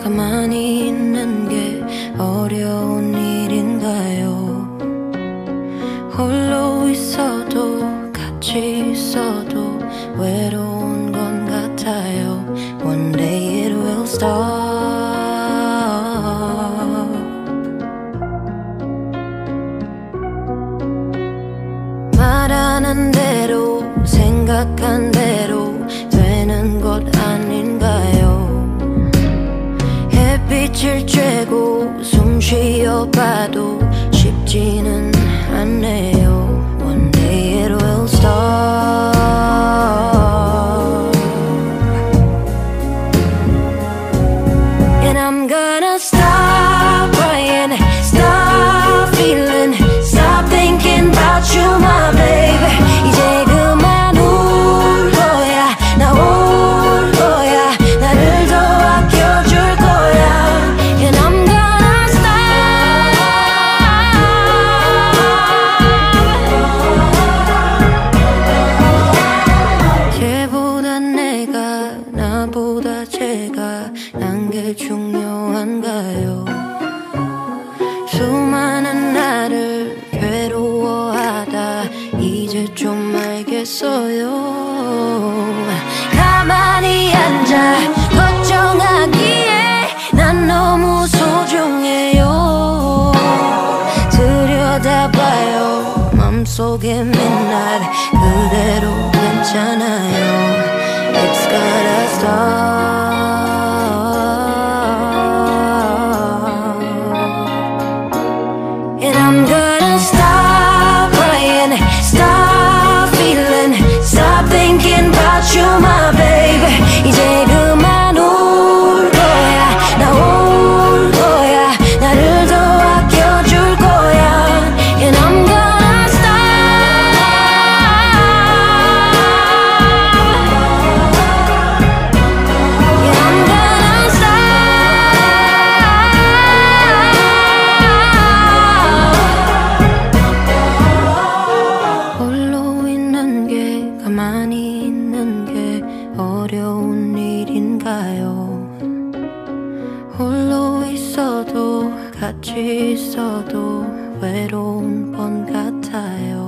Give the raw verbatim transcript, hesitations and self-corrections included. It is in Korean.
가만히 있는 게 어려운 일인가요? 홀로 있어도 같이 있어도 외로운 건 같아요. One day it will stop. 말하는 대로 생각한 대로 되는 것 아닌가요? 햇빛을 쬐고 숨 쉬어봐도 쉽지는 않네요. One day it will stop. And I'm gonna stop crying, stop feeling, stop thinking about you, my baby. 이제 그만 울 거야, 나 올 거야, 나를 더 아껴줄 거야. And I'm gonna stop. 걔보다 내가, 나보다 제가 난 게 중요한가요? 수많은 나를 괴로워하다 이제 좀 알겠어요. 가만히 앉아 걱정하기에 난 너무 소중해요. 들여다봐요 맘속에 맨날 그대로 괜찮아요. It's gotta stop. And I'm gonna stop crying, stop feeling, stop thinking about you, my baby. 이제 그만 울 거야, 나 올 거야, 나를 더 아껴줄 거야. And I'm gonna stop. Yeah, I'm gonna stop. 홀로 있는 게 가만히 있는 게 어려운 일인가요? 홀로 있어도 같이 있어도 외로운 건 같아요.